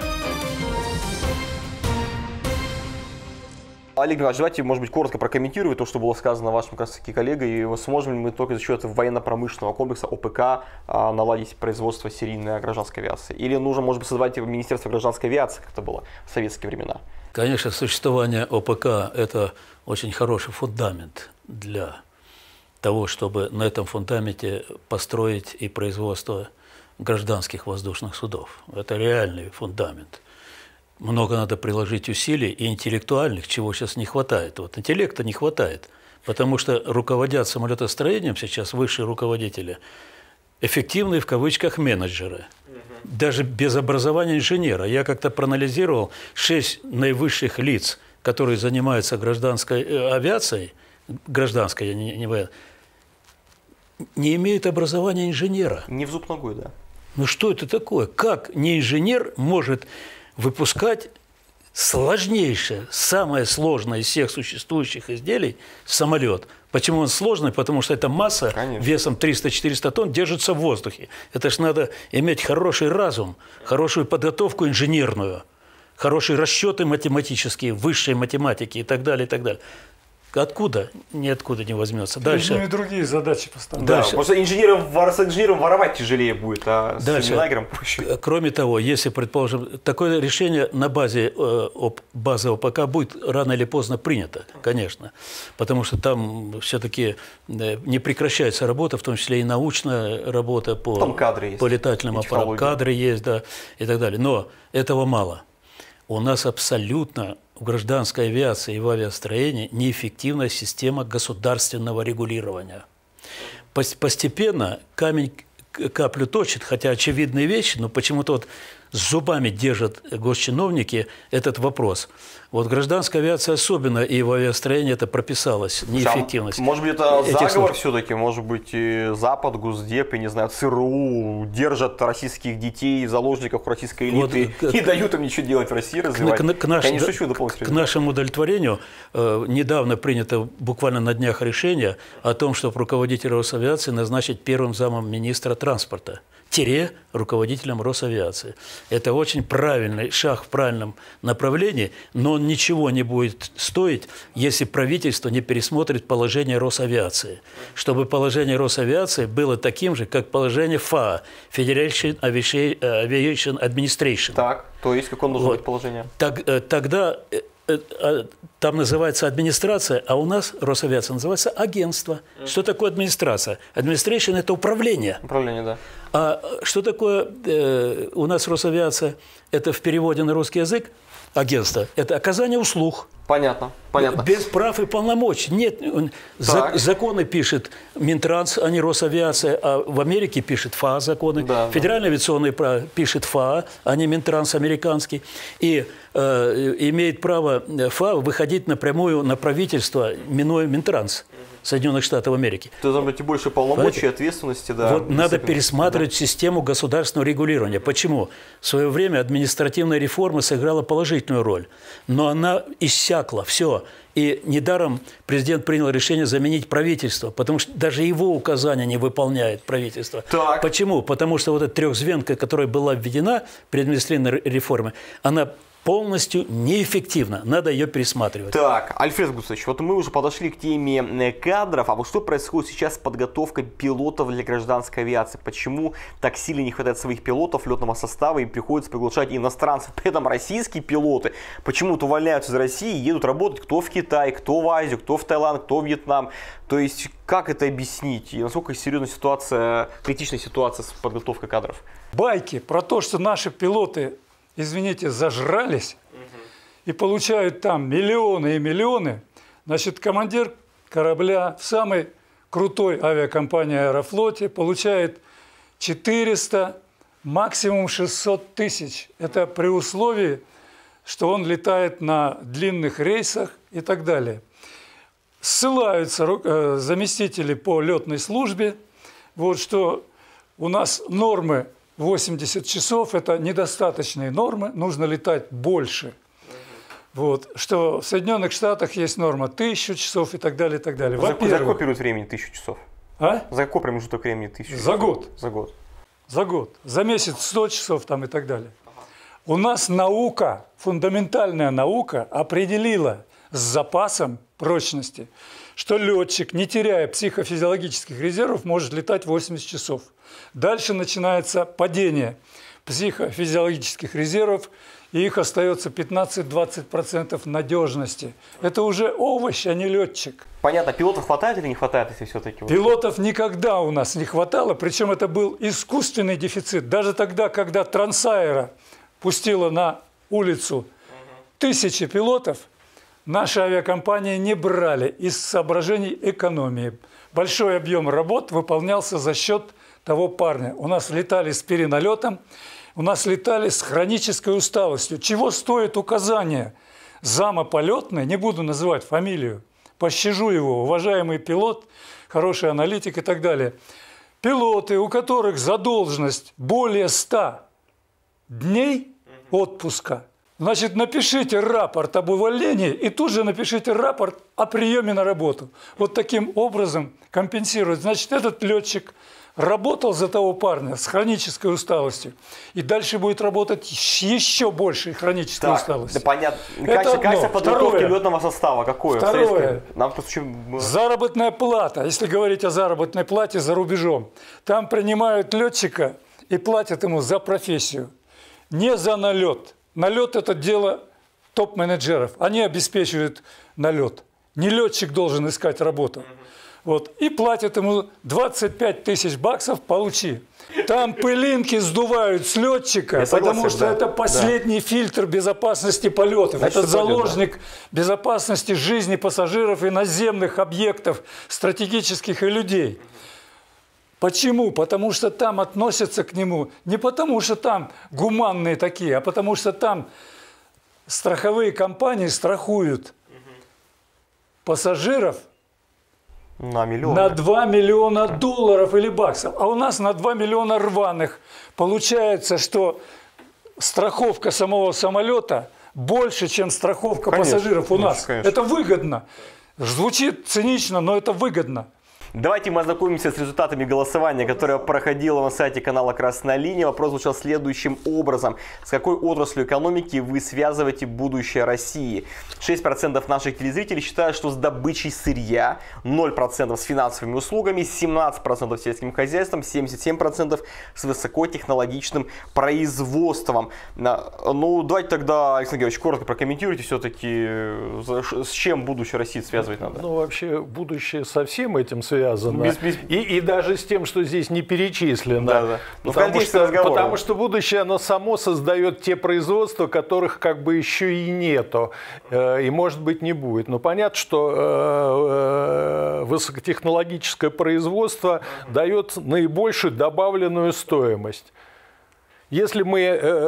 Олег Николаевич, давайте, может быть, коротко прокомментируйте то, что было сказано вашим как раз таки коллегой, и сможем ли мы только за счет военно-промышленного комплекса ОПК наладить производство серийной гражданской авиации? Или нужно, может быть, создавать Министерство гражданской авиации, как это было в советские времена? Конечно, существование ОПК – это очень хороший фундамент для того, чтобы на этом фундаменте построить и производство гражданских воздушных судов. Это реальный фундамент. Много надо приложить усилий и интеллектуальных, чего сейчас не хватает. Вот интеллекта не хватает, потому что руководят самолетостроением сейчас высшие руководители, эффективные в кавычках менеджеры, даже без образования инженера. Я как-то проанализировал 6 наивысших лиц, которые занимаются гражданской авиацией, гражданской, я не военной, не имеют образования инженера. Не в зуб ногой, да. Ну что это такое? Как не инженер может выпускать сложнейшее, самое сложное из всех существующих изделий самолет? Почему он сложный? Потому что эта масса весом 300-400 тонн держится в воздухе. Это ж надо иметь хороший разум, хорошую подготовку инженерную, хорошие расчеты математические, высшие математики и так далее, и так далее. Откуда? Ниоткуда не возьмется. Дальше. Ну и другие задачи поставлены. Да, просто с инженером воровать тяжелее будет, а с семинаром проще. Кроме того, если, предположим, такое решение на базе ОПК будет рано или поздно принято, конечно, потому что там все-таки не прекращается работа, в том числе и научная работа по летательным аппаратам, кадры есть, да, и так далее. Но этого мало. У нас абсолютно в гражданской авиации и в авиастроении неэффективная система государственного регулирования. Постепенно камень каплю точит, хотя очевидные вещи, но почему-то вот с зубами держат госчиновники этот вопрос. Вот гражданская авиация особенно, и в авиастроении это прописалось, неэффективность. Может быть, это заговор все-таки, может быть, и Запад, Госдеп, я не знаю, ЦРУ держат российских детей в заложниках российской элиты и дают им ничего делать в России, развивать. К нашему удовлетворению недавно принято буквально на днях решение о том, чтобы руководителя Росавиации назначить первым замом министра транспорта. Руководителем Росавиации. Это очень правильный шаг в правильном направлении, но он ничего не будет стоить, если правительство не пересмотрит положение Росавиации. Чтобы положение Росавиации было таким же, как положение ФАА, Federation Aviation Administration. Так, то есть какое должно быть положение? Тогда там называется администрация, а у нас Росавиация называется агентство. Что такое администрация? Администрация – это управление. Управление, да. А что такое у нас Росавиация? Это в переводе на русский язык агентство. Это оказание услуг. Понятно, понятно. Без прав и полномочий. Нет, законы пишет Минтранс, а не Росавиация, а в Америке пишет ФАА законы. Да, Федеральное авиационное право пишет ФАА, а не Минтранс американский. И имеет право ФАА выходить напрямую на правительство, минуя Минтранс Соединенных Штатов Америки. То должно быть и больше полномочий, ответственности. Да, вот надо пересматривать систему государственного регулирования. Почему? В свое время административная реформа сыграла положительную роль, но она иссякла, все. И недаром президент принял решение заменить правительство, потому что даже его указания не выполняет правительство. Так. Почему? Потому что вот эта трехзвенка, которая была введена при административной реформе, она полностью неэффективно. Надо ее пересматривать. Так, Альфред Гусович, вот мы уже подошли к теме кадров. А вот что происходит сейчас с подготовкой пилотов для гражданской авиации? Почему так сильно не хватает своих пилотов, летного состава, и приходится приглашать иностранцев? При этом российские пилоты почему-то увольняются из России и едут работать кто в Китай, кто в Азию, кто в Таиланд, кто в Вьетнам. То есть, как это объяснить? И насколько серьезная ситуация, критичная ситуация с подготовкой кадров? Байки про то, что наши пилоты, извините, зажрались и получают там миллионы и миллионы, значит, командир корабля в самой крутой авиакомпании «Аэрофлоте» получает 400, максимум 600 тысяч. Это при условии, что он летает на длинных рейсах и так далее. Ссылаются заместители по летной службе, вот, что у нас нормы 80 часов – это недостаточные нормы, нужно летать больше. Вот, что в Соединенных Штатах есть норма 1000 часов и так далее, и так далее. За какой период времени 1000 часов? А? За какой промежуток времени 1000 часов? За год. За год. За год. За месяц 100 часов там и так далее. У нас наука, фундаментальная наука определила с запасом прочности, что летчик, не теряя психофизиологических резервов, может летать 80 часов. Дальше начинается падение психофизиологических резервов, и их остается 15-20% надежности. Это уже овощ, а не летчик. Понятно, пилотов хватает или не хватает, если все-таки? Пилотов никогда у нас не хватало, причем это был искусственный дефицит. Даже тогда, когда Трансаэро пустила на улицу 1000 пилотов, наши авиакомпании не брали из соображений экономии. Большой объем работ выполнялся за счет того парня. У нас летали с переналетом, у нас летали с хронической усталостью. Чего стоит указание зама полетной, не буду называть фамилию, пощажу его, уважаемый пилот, хороший аналитик и так далее. Пилоты, у которых задолженность более 100 дней отпуска, значит, напишите рапорт об увольнении и тут же напишите рапорт о приеме на работу. Вот таким образом компенсирует. Значит, этот летчик работал за того парня с хронической усталостью и дальше будет работать еще большей хронической усталостью. Да, понятно. Качество подготовки летного состава какое? Второе. Заработная плата. Если говорить о заработной плате за рубежом, там принимают летчика и платят ему за профессию, не за налет. Налет – это дело топ-менеджеров. Они обеспечивают налет. Не летчик должен искать работу. Вот. И платят ему 25 тысяч баксов, получи. Там пылинки сдувают с летчика, потому что это последний фильтр безопасности полетов. Значит, это заложник безопасности жизни пассажиров и наземных объектов, стратегических и людей. Почему? Потому что там относятся к нему не потому, что там гуманные такие, а потому что там страховые компании страхуют пассажиров на 2 миллиона долларов или баксов. А у нас на 2 миллиона рваных. Получается, что страховка самого самолета больше, чем страховка пассажиров у нас. Конечно. Это выгодно. Звучит цинично, но это выгодно. Давайте мы ознакомимся с результатами голосования, которое проходило на сайте канала «Красная линия». Вопрос звучал следующим образом. С какой отраслью экономики вы связываете будущее России? 6% наших телезрителей считают, что с добычей сырья, 0% с финансовыми услугами, 17% с сельским хозяйством, 77% с высокотехнологичным производством. Ну, давайте тогда, Александр Георгиевич, коротко прокомментируйте все-таки, с чем будущее России связывать надо. Ну, вообще, будущее со всем этим связано. И даже с тем, что здесь не перечислено. Да. Потому что будущее, оно само создает те производства, которых как бы еще и нету. И, может быть, не будет. Но понятно, что высокотехнологическое производство дает наибольшую добавленную стоимость. Если мы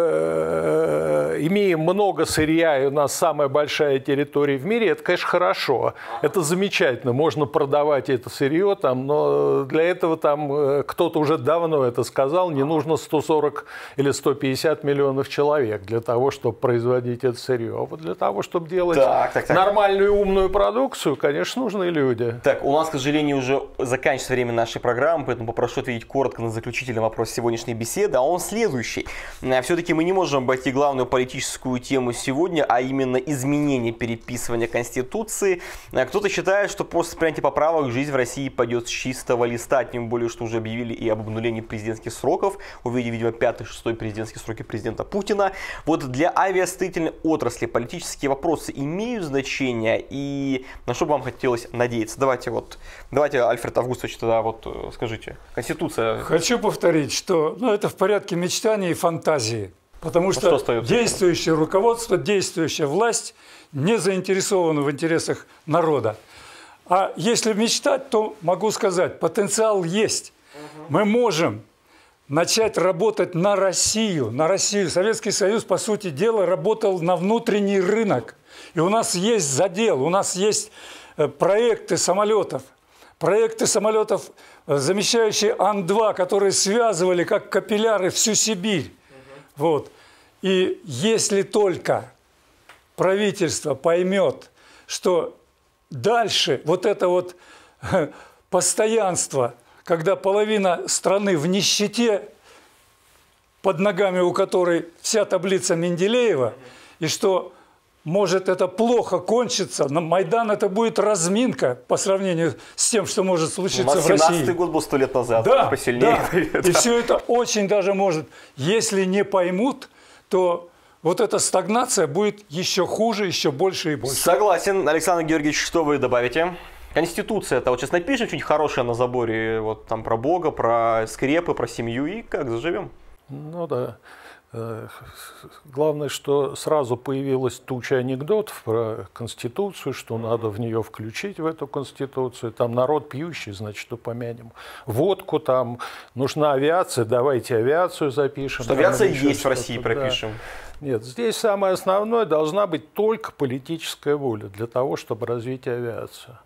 имеем много сырья, и у нас самая большая территория в мире, это, конечно, хорошо. Это замечательно. Можно продавать это сырье, там, но для этого там кто-то уже давно это сказал, не нужно 140 или 150 миллионов человек для того, чтобы производить это сырье. А вот для того, чтобы делать нормальную умную продукцию, конечно, нужны люди. Так, у нас, к сожалению, уже заканчивается время нашей программы, поэтому попрошу ответить коротко на заключительный вопрос сегодняшней беседы, а он следующий. Все-таки мы не можем обойти главную политическую тему сегодня, а именно изменение переписывания Конституции. Кто-то считает, что после принятия поправок жизнь в России пойдет с чистого листа, тем более, что уже объявили и об обнулении президентских сроков, увидев, видимо, 5-6 президентские сроки президента Путина. Вот для авиастроительной отрасли политические вопросы имеют значение, и на что бы вам хотелось надеяться? Давайте, Альфред Августович, тогда скажите. Конституция... Хочу повторить, что это в порядке мечтаний и фантазии. Потому что действующее руководство, действующая власть не заинтересованы в интересах народа. А если мечтать, то могу сказать, потенциал есть. Мы можем начать работать на Россию. На Россию. Советский Союз, по сути дела, работал на внутренний рынок. И у нас есть задел, у нас есть проекты самолетов. Проекты самолетов, замещающие Ан-2, которые связывали как капилляры всю Сибирь. Вот. И если только правительство поймет, что дальше вот это постоянство, когда половина страны в нищете, под ногами у которой вся таблица Менделеева, и что может это плохо кончиться, на Майдан это будет разминка по сравнению с тем, что может случиться в России. 17-й год был 100 лет назад, посильнее. Да. И все это очень даже может, если не поймут, то вот эта стагнация будет еще хуже, еще больше и больше. Согласен. Александр Георгиевич, что вы добавите? Конституция, это сейчас напишем что-нибудь хорошее на заборе, там про Бога, про скрепы, про семью, и как заживем? Ну да. Главное, что сразу появилась туча анекдотов про Конституцию, что надо в нее включить, в эту Конституцию. Там народ пьющий, значит, упомянем. Водку, там нужна авиация, давайте авиацию запишем. Что авиация есть в России, пропишем. Да. Нет, здесь самое основное, должна быть только политическая воля для того, чтобы развить авиацию.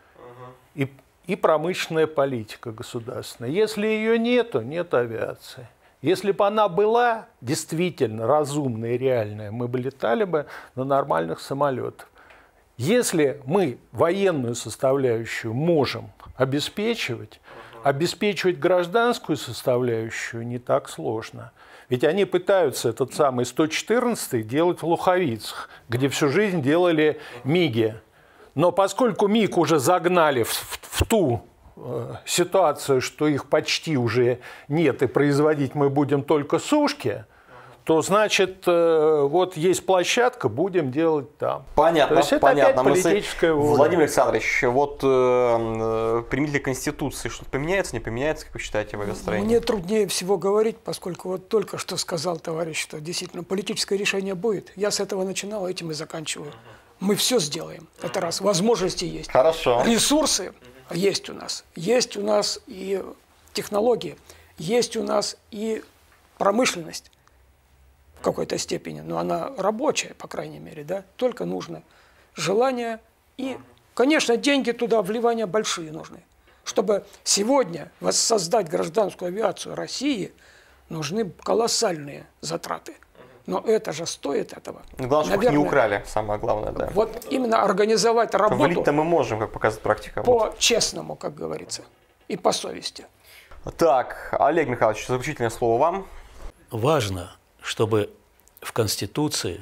И промышленная политика государственная. Если ее нету, нет авиации. Если бы она была действительно разумная и реальная, мы бы летали бы на нормальных самолетах. Если мы военную составляющую можем обеспечивать гражданскую составляющую не так сложно. Ведь они пытаются этот самый 114-й делать в Луховицах, где всю жизнь делали МиГи. Но поскольку МиГ уже загнали в ту ситуацию, что их почти уже нет, и производить мы будем только сушки, то значит, вот есть площадка, будем делать там. Понятно, то есть это понятно. Опять политическая воля. Владимир Александрович, применительно Конституции, что-то поменяется, не поменяется, как вы считаете, в авиастроении? Мне труднее всего говорить, поскольку вот только что сказал товарищ, что действительно политическое решение будет. Я с этого начинал, этим и заканчиваю. Мы все сделаем. Это раз. Возможности есть. Хорошо. Ресурсы есть у нас. Есть у нас и технологии, есть у нас и промышленность в какой-то степени, но она рабочая, по крайней мере, да, только нужно желание и, конечно, деньги туда, вливания большие нужны. Чтобы сегодня воссоздать гражданскую авиацию России, нужны колоссальные затраты. Но это же стоит этого. Главное, чтобы их не украли, самое главное, да. Вот именно организовать работу Валить-то мы можем, как показывает практика. По-честному, как говорится, и по совести. Так, Олег Михайлович, заключительное слово вам. Важно, чтобы в Конституции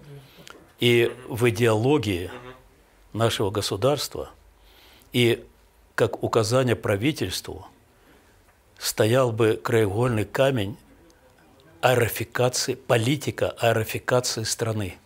и в идеологии нашего государства и как указание правительству стоял бы краеугольный камень аэрофикации, политика аэрофикации страны.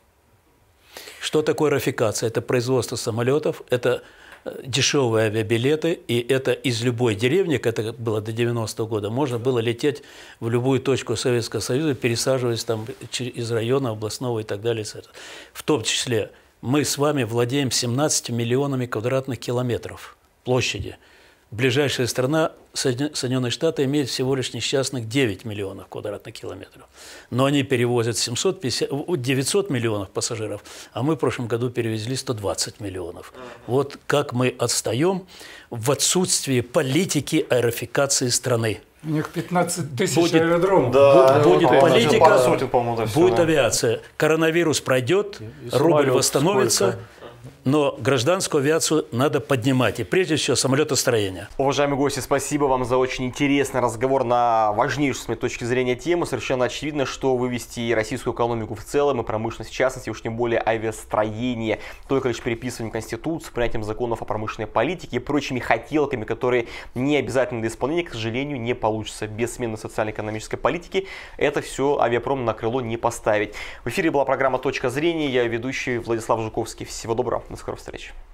Что такое аэрофикация? Это производство самолетов, это дешевые авиабилеты, и это из любой деревни, как это было до 90-го года, можно было лететь в любую точку Советского Союза, пересаживаясь там из района областного и так далее. В том числе мы с вами владеем 17 миллионами квадратных километров площади. Ближайшая страна, Соединенные Штаты, имеет всего лишь несчастных 9 миллионов квадратных километров. Но они перевозят 900 миллионов пассажиров, а мы в прошлом году перевезли 120 миллионов. Вот как мы отстаем в отсутствии политики аэрофикации страны. У них 15 тысяч аэродромов. Да, будет политика, сотен, будет авиация. Коронавирус пройдет, рубль восстановится. Сколько? Но гражданскую авиацию надо поднимать. И прежде всего самолетостроение. Уважаемые гости, спасибо вам за очень интересный разговор на важнейшую, с моей точки зрения, тему. Совершенно очевидно, что вывести и российскую экономику в целом, и промышленность в частности, уж тем более авиастроение, только лишь переписыванием Конституции, принятием законов о промышленной политике и прочими хотелками, которые не обязательны для исполнения, к сожалению, не получится. Без смены социально-экономической политики это все авиапром на крыло не поставить. В эфире была программа «Точка зрения». Я ведущий Владислав Жуковский. Всего доброго. До скорых встреч.